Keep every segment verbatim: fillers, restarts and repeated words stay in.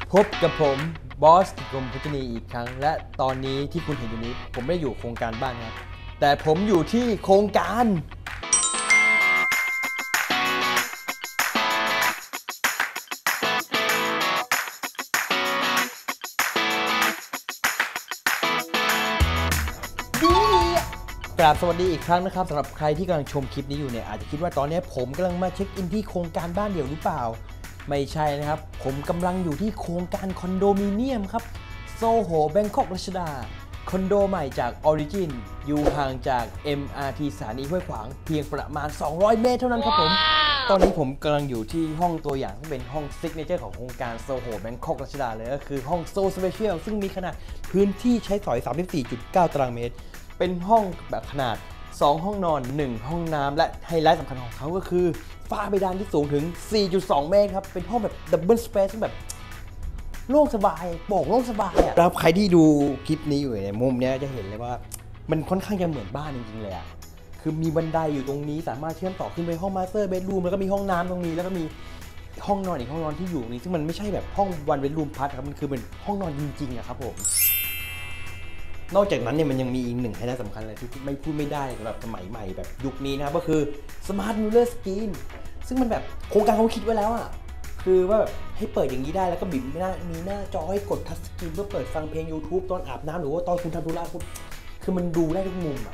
พบกับผมบอสกรมพัฒนีอีกครั้งและตอนนี้ที่คุณเห็นอยู่นี้ผมไม่ได้อยู่โครงการบ้านครับแต่ผมอยู่ที่โครงการกราบสวัสดีอีกครั้งนะครับสำหรับใครที่กำลังชมคลิปนี้อยู่เนี่ยอาจจะคิดว่าตอนนี้ผมกำลังมาเช็คอินที่โครงการบ้านเดี่ยวหรือเปล่าไม่ใช่นะครับผมกำลังอยู่ที่โครงการคอนโดมิเนียมครับโซโหแบงคอกรัชดาคอนโดใหม่จากออริจินอยู่ห่างจาก เอ็ม อาร์ ที สถานีห้วยขวางเพียงประมาณสองร้อยเมตรเท่านั้นครับผม wow. ตอนนี้ผมกำลังอยู่ที่ห้องตัวอย่างที่เป็นห้องซิกเนเจอร์ของโครงการโซโหแบงคอกรัชดาเลยก็คือห้องโซสเปเชียลซึ่งมีขนาดพื้นที่ใช้สอย สามสิบสี่จุดเก้า ตารางเมตรเป็นห้องแบบขนาดสองห้องนอนหนึ่งห้องน้ำและไฮไลท์สำคัญของเขาก็คือฝ้าเพดานที่สูงถึง สี่จุดสอง เมตรครับเป็นห้องแบบดับเบิลสเปซแบบโล่งสบายโปร่งโล่งสบายอ่ะแล้วใครที่ดูคลิปนี้อยู่ในมุมนี้จะเห็นเลยว่ามันค่อนข้างจะเหมือนบ้านจริงๆเลยอ่ะคือมีบันไดอยู่ตรงนี้สามารถเชื่อมต่อขึ้นไปห้องมาสเตอร์เบดรูมแล้วก็มีห้องน้ำตรงนี้แล้วก็มีห้องนอนอีกห้องนอนที่อยู่นี้ซึ่งมันไม่ใช่แบบห้องวันเบดรูมพัทครับมันคือเป็นห้องนอนจริงๆอะครับผมนอกจากนั้นเนี่ยมันยังมีอีกหนึ่งไฮไลท์สำคัญเลยที่ไม่พูดไม่ได้สำหรับสมัยใหม่แบบยุคนี้นะครับก็คือ Smart Mirror Screen ซึ่งมันแบบโครงการเขาคิดไว้แล้วอ่ะคือว่าแบบให้เปิดอย่างนี้ได้แล้วก็บิดหน้ามีหน้าจอให้กดทัชสกรีนเพื่อเปิดฟังเพลง YouTube ตอนอาบน้ำหรือว่าตอนคุณทำธุระคุณคือมันดูได้ทุกมุมอ่ะ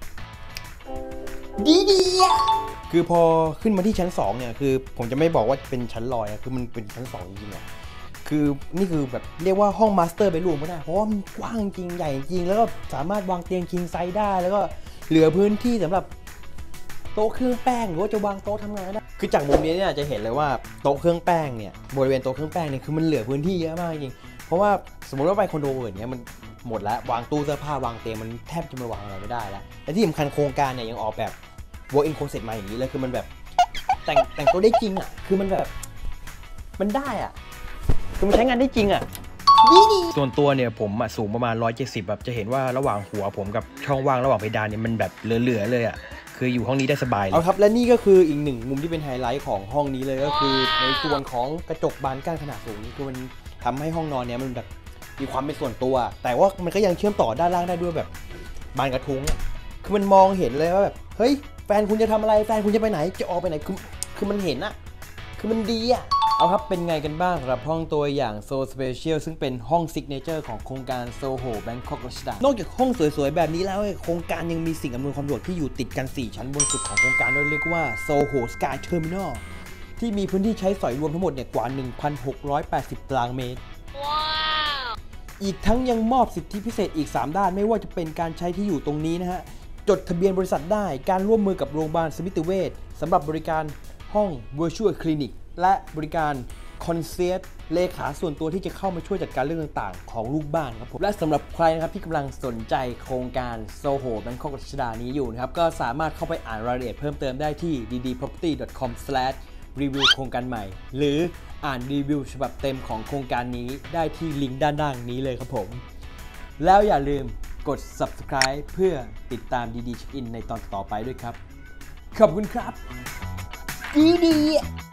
ดีดีอ่ะคือพอขึ้นมาที่ชั้นสองเนี่ยคือผมจะไม่บอกว่าเป็นชั้นลอยนะคือมันเป็นชั้นสองจริงๆอ่ะคือนี่คือแบบเรียกว่าห้องมาสเตอร์เบดรูมก็ได้เพราะว่ามันกว้างจริงใหญ่จริงแล้วก็สามารถวางเตียงคิงไซส์ได้แล้วก็เหลือพื้นที่สำหรับโต๊ะเครื่องแป้งหรือว่าจะวางโต๊ะทำงานได้คือจากมุมนี้เนี่ยจะเห็นเลยว่าโต๊ะเครื่องแป้งเนี่ยบริเวณโต๊ะเครื่องแป้งเนี่ยคือมันเหลือพื้นที่เยอะมากจริงเพราะว่าสมมติว่าไปคอนโดอื่นเนี่ยมันหมดแล้ววางตู้เสื้อผ้าวางเตียงมันแทบจะมาวางอะไรไม่ได้แล้วและที่สำคัญโครงการเนี่ยยังออกแบบ walk in closet มาอย่างนี้เลยคือมันแบบแต่งแต่งตัวได้จริงอ่ะคือมันแบบมันได้อ่ะคือมันใช้งานได้จริงอ่ะส่วนตัวเนี่ยผมสูงประมาณหนึ่งร้อยเจ็ดสิบแบบจะเห็นว่าระหว่างหัวผมกับช่องว่างระหว่างเพดานเนี่ยมันแบบเหลือๆเลยอ่ะคืออยู่ห้องนี้ได้สบายเลยเอาครับและนี่ก็คืออีกหนึ่งมุมที่เป็นไฮไลท์ของห้องนี้เลยก็คือในส่วนของกระจกบานกั้นขนาดสูงนี่คือมันทำให้ห้องนอนเนี่ยมันแบบมีความเป็นส่วนตัวแต่ว่ามันก็ยังเชื่อมต่อด้านล่างได้ด้วยแบบบานกระทุ้งคือมันมองเห็นเลยว่าแบบเฮ้ยแฟนคุณจะทำอะไรแฟนคุณจะไปไหนจะออกไปไหนคือคือมันเห็นอะคือมันดีอะเอาครับเป็นไงกันบ้างสำหรับห้องตัวอย่างโซสเปเชียลซึ่งเป็นห้องซิกเนเจอร์ของโครงการโซโหแบงคอกรัชดานอกจากห้องสวยๆแบบนี้แล้วโครงการยังมีสิ่งอำนวยความสะดวกที่อยู่ติดกันสี่ชั้นบนสุดของโครงการโดยเรียกว่าโซโหสกายเทอร์มินอลที่มีพื้นที่ใช้สอยรวมทั้งหมดเนี่ยกว่า หนึ่งพันหกร้อยแปดสิบ ตารางเมตรอีกทั้งยังมอบสิทธิพิเศษอีกสามด้านไม่ว่าจะเป็นการใช้ที่อยู่ตรงนี้นะฮะจดทะเบียนบริษัทได้การร่วมมือกับโรงพยาบาลสมิติเวชสำหรับบริการห้อง Virtual Clinic และบริการคอนเซียร์เลขาส่วนตัวที่จะเข้ามาช่วยจัดการเรื่องต่างๆของลูกบ้านครับผมและสำหรับใครนะครับที่กำลังสนใจโครงการโซโหแบงคอกรัชดานี้อยู่นะครับก็สามารถเข้าไปอ่านรายละเอียดเพิ่มเติมได้ที่ ดี ดี พร็อพเพอร์ตี้ ดอท คอม สแลช รีวิว โครงการใหม่หรืออ่านรีวิวฉบับเต็มของโครงการนี้ได้ที่ลิงก์ด้านล่างนี้เลยครับผมแล้วอย่าลืมกด ซับสไครบ์ เพื่อติดตามดีดีเช็คอินในตอนต่อไปด้วยครับขอบคุณครับดีดี